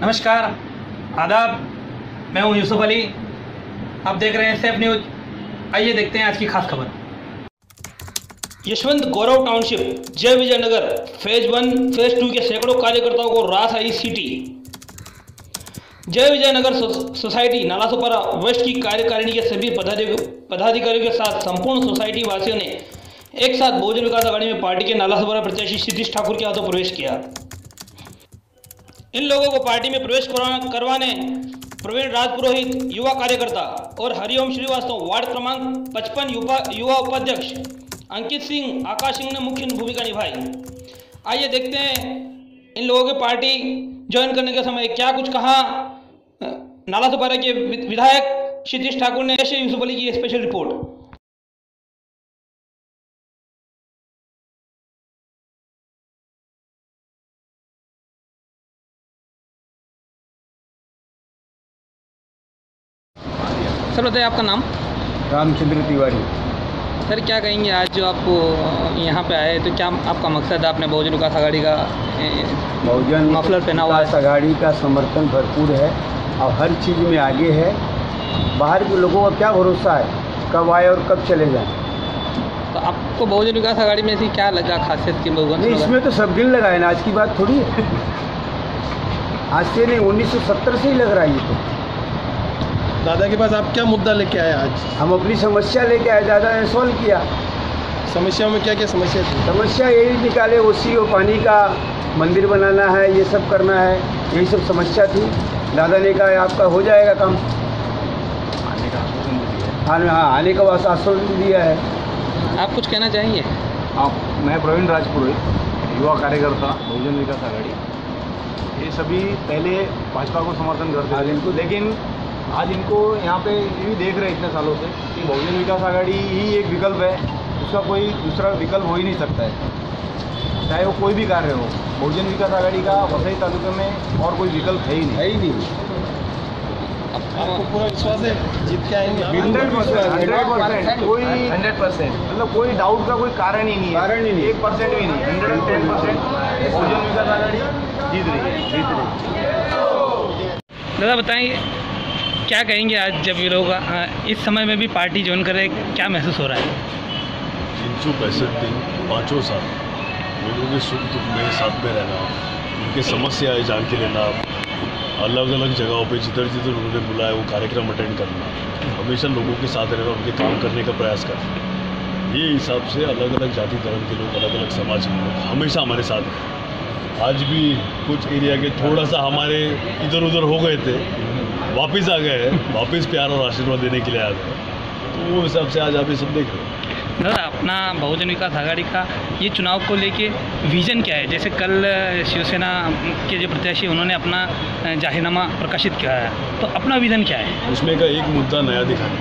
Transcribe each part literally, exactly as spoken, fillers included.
नमस्कार, आदाब। मैं हूं यूसुफ अली। आप देख रहे हैं सेफ न्यूज। आइए देखते हैं आज की खास खबर। Yashwant Gaurav township Jay Vijay Nagar phase one phase two के सैकड़ों कार्यकर्ताओं को रास आई सीटी। जय विजय नगर सोसाइटी नालासोपारा वेस्ट की कार्यकारिणी के सभी पदाधिकारियों के साथ संपूर्ण सोसाइटी वासियों ने एक साथ बहुजन विकास आघाड़ी में पार्टी के नालासोपारा प्रत्याशी क्षितिज ठाकुर के हाथों प्रवेश किया। इन लोगों को पार्टी में प्रवेश करवाने प्रवीण राजपुरोहित युवा कार्यकर्ता और हरिओम श्रीवास्तव वार्ड क्रमांक पचपन युवा उपाध्यक्ष अंकित सिंह आकाश सिंह ने मुख्य भूमिका निभाई। आइए देखते हैं इन लोगों की पार्टी ज्वाइन करने के समय क्या कुछ कहा नालासोपारा के विधायक क्षितिज ठाकुर ने। यूसुफ अली की स्पेशल रिपोर्ट। सर बताइए आपका नाम। रामचंद्र तिवारी। सर क्या कहेंगे, आज जो आप यहाँ पे आए तो क्या आपका मकसद है? आपने बहुजन विकास आघाड़ी का बहुजन मफलर पहना हुआ है। आघाड़ी का समर्थन भरपूर है और हर चीज़ में आगे है। बाहर के लोगों का क्या भरोसा है कब आए और कब चले जाएं। तो आपको बहुजन विकास आघाड़ी में ऐसी क्या लगा खासियत की? बहुजन इसमें तो सब दिन लगा है ना, आज की बात थोड़ी है। आज से नहीं, उन्नीस सौ सत्तर से ही लग रहा है ये तो। दादा के पास आप क्या मुद्दा लेके आए आज? हम अपनी समस्या लेके आए, दादा ने सॉल्व किया। समस्या में क्या क्या समस्या थी? समस्या यही निकाले, ओसी और पानी का मंदिर बनाना है, ये सब करना है, यही सब समस्या थी। दादा ने कहा आपका हो जाएगा काम। आने का आश्वासन दिया है। हाँ, आने का आश्वासन दिया है। आप कुछ कहना चाहेंगे? आप मैं प्रवीण राजपुरोहित युवा कार्यकर्ता बहुजन विकास आघाड़ी। ये सभी पहले भाजपा को समर्थन करते थे इनको, लेकिन आज इनको यहाँ पे ये भी देख रहे हैं इतने सालों से कि बहुजन विकास आघाड़ी ही एक विकल्प है, उसका कोई दूसरा विकल्प हो ही नहीं सकता है, चाहे वो कोई भी कार्य हो। बहुजन विकास आघाड़ी का वसई तालुके में और कोई विकल्प है ही नहीं है ही नहीं। आपको पूरा विश्वास है जीत के आएंगे? हंड्रेड परसेंट हंड्रेड परसेंट कोई हंड्रेड परसेंट मतलब कोई डाउट का कोई कारण ही नहीं है, कारण ही नहीं, एक परसेंट भी नहीं। Hundred and ten percent Bahujan Vikas Aghadi जीत रही है जीत रही है। दादा बताइए क्या कहेंगे, आज जब ये लोग इस समय में भी पार्टी ज्वाइन कर रहे हैं, क्या महसूस हो रहा है? तीन सौ पैंसठ दिन पाँचों साल लोगों के सुख दुख में साथ में रहना, उनके समस्याएं जान के लेना, अलग अलग जगहों पे जिधर जिधर उन्होंने बुलाया वो कार्यक्रम अटेंड करना, हमेशा लोगों के साथ रहना, उनके काम करने का प्रयास करना। ये हिसाब से अलग अलग जाति धर्म के लोग, अलग अलग समाज के लोग हमेशा हमारे साथ हैं। आज भी कुछ एरिया के थोड़ा सा हमारे इधर उधर हो गए थे, वापस आ गए हैं, वापस प्यार और आशीर्वाद देने के लिए आ गए, तो वो हिसाब से आज आप ये सब देख रहे हैं। दादा अपना बहुजन विकास आघाड़ी का ये चुनाव को लेके विजन क्या है? जैसे कल शिवसेना के जो प्रत्याशी उन्होंने अपना जाहिरनामा प्रकाशित किया है, तो अपना विजन क्या है? उसमें का एक मुद्दा नया दिखाने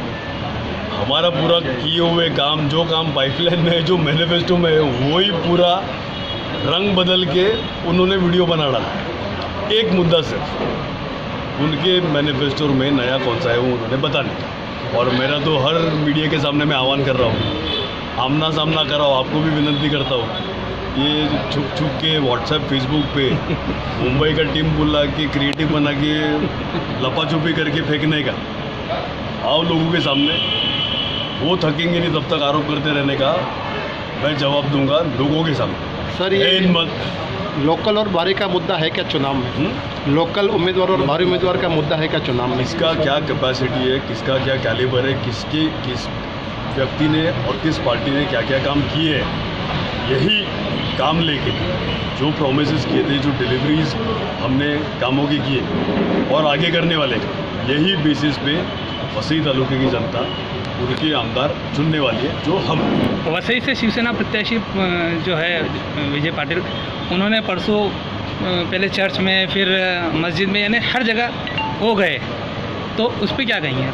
का, हमारा पूरा किए हुए काम, जो काम पाइपलाइन में है, जो मैनिफेस्टो में है, वही पूरा रंग बदल के उन्होंने वीडियो बना डाला। एक मुद्दा सिर्फ उनके मैनिफेस्टो में नया कौन सा है वो उन्होंने बताने का। और मेरा तो हर मीडिया के सामने मैं आह्वान कर रहा हूँ, आमना सामना कराओ, आपको भी विनती करता हूँ। ये छुप छुप के व्हाट्सएप फेसबुक पे मुंबई का टीम बुला के क्रिएटिव बना के लपाछुपी करके फेंकने का, आओ लोगों के सामने, वो थकेंगे नहीं तब तक आरोप करते रहने का मैं जवाब दूंगा लोगों के सामने। सर ये मत लोकल और भारी का मुद्दा है क्या चुनाव में? हुँ? लोकल उम्मीदवार और भारी उम्मीदवार का मुद्दा है क्या चुनाव में? किसका क्या कैपेसिटी है, किसका क्या कैलिबर है, किसके किस व्यक्ति ने और किस पार्टी ने क्या क्या काम किए हैं, यही काम लेके जो प्रोमिसेस किए थे, जो डिलीवरीज हमने कामों की किए और आगे करने वाले का, यही बेसिस पे वसई तालुके की जनता उनके आमदार चुनने वाली है, जो हम। वसई से शिवसेना प्रत्याशी जो है विजय पाटिल, उन्होंने परसों पहले चर्च में फिर मस्जिद में, यानी हर जगह हो गए, तो उस पर क्या कहेंगे?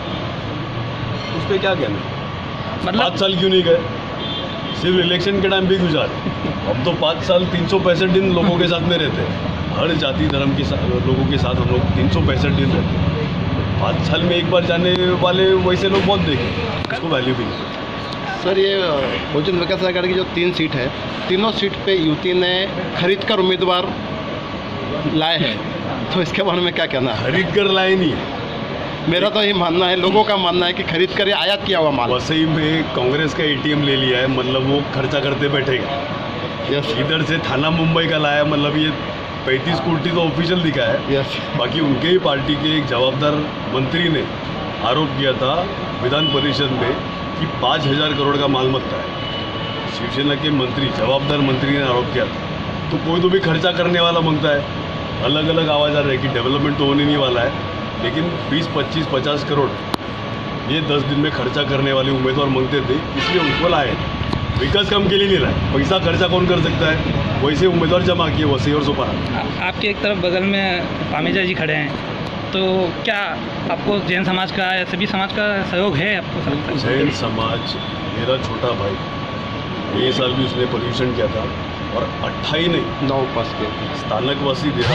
उस पर क्या कहना, मतलब पाँच साल क्यों नहीं गए? सिर्फ इलेक्शन के टाइम भी गुजारे। हम तो पाँच साल तीन सौ पैंसठ दिन लोगों के साथ में रहते हैं, हर जाति धर्म के साथ लोगों के साथ हम लोग तीन सौ पैंसठ दिन रहते हैं। पाँच साल में एक बार जाने वाले वैसे लोग बहुत देखे, उसको वैल्यू भी नहीं। सर ये बहुजन विकास आघाड़ी की जो तीन सीट है, तीनों सीट पे युति ने खरीद कर उम्मीदवार लाए हैं, तो इसके बारे में क्या कहना है? खरीद कर लाए नहीं। मेरा तो ये मानना है, लोगों का मानना है कि खरीद कर आयात किया हुआ माल। वसई में कांग्रेस का एटीएम ले लिया है, मतलब वो खर्चा करते बैठेगा। यस इधर से थाना मुंबई का लाया, मतलब ये पैंतीस कोटी तो ऑफिशियल दिखा है। यस बाकी उनके ही पार्टी के एक जवाबदार मंत्री ने आरोप किया था विधान परिषद में कि पाँच हजार करोड़ का मालमत्ता है। शिवसेना के मंत्री, जवाबदार मंत्री ने आरोप किया था। तो कोई तो भी खर्चा करने वाला मांगता है। अलग अलग आवाज़ आ रही है कि डेवलपमेंट तो होने नहीं वाला है, लेकिन बीस पच्चीस पचास करोड़ ये दस दिन में खर्चा करने वाले उम्मीदवार मांगते थे, इसलिए उनको लाए। विकास काम के लिए नहीं लाए, पैसा खर्चा कौन कर सकता है, वैसे उम्मीदवार जमा किए वसई और सोपारा। आपके एक तरफ बगल में पामेजा जी खड़े हैं, तो क्या आपको जैन समाज का या सभी समाज का सहयोग है आपको? जैन समाज मेरा छोटा भाई, ये साल भी उसने पोल्यूशन किया था और अट्ठाई नहीं नौ पास के स्थानकवासी देरा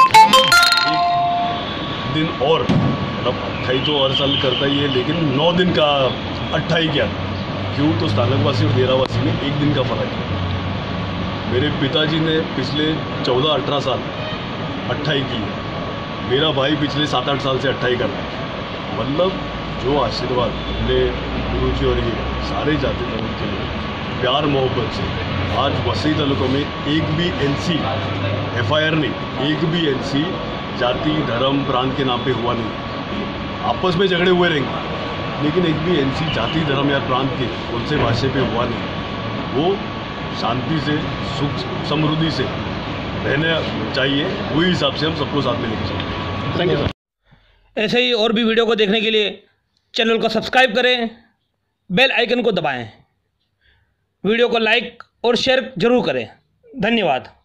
एक दिन और, मतलब अट्ठाई तो हर साल करता ही है, लेकिन नौ दिन का अट्ठाई किया था। क्यों? तो स्थानकवासी और देरावासी में एक दिन का फर्क है। मेरे पिताजी ने पिछले चौदह अठारह साल अट्ठाई की है, मेरा भाई पिछले सात आठ साल से अट्ठाई कर रहा है। मतलब जो आशीर्वाद अपने गुरु जी और ये सारे जाति धर्म के लिए प्यार मोहब्बत से आज वसई तालुका में एक भी एनसी एफ आई आर नहीं, एक भी एनसी जाति धर्म प्रांत के नाम पे हुआ नहीं। आपस में झगड़े हुए रहेंगे, लेकिन एक भी एनसी जाति धर्म या प्रांत के कौन से भाषा पे हुआ नहीं। वो शांति से, सुख समृद्धि से रहने चाहिए, वही हिसाब से हम सबको साथ में लेके चलते। Thank you sir. ऐसे ही और भी वीडियो को देखने के लिए चैनल को सब्सक्राइब करें, बेल आइकन को दबाएं, वीडियो को लाइक और शेयर जरूर करें। धन्यवाद।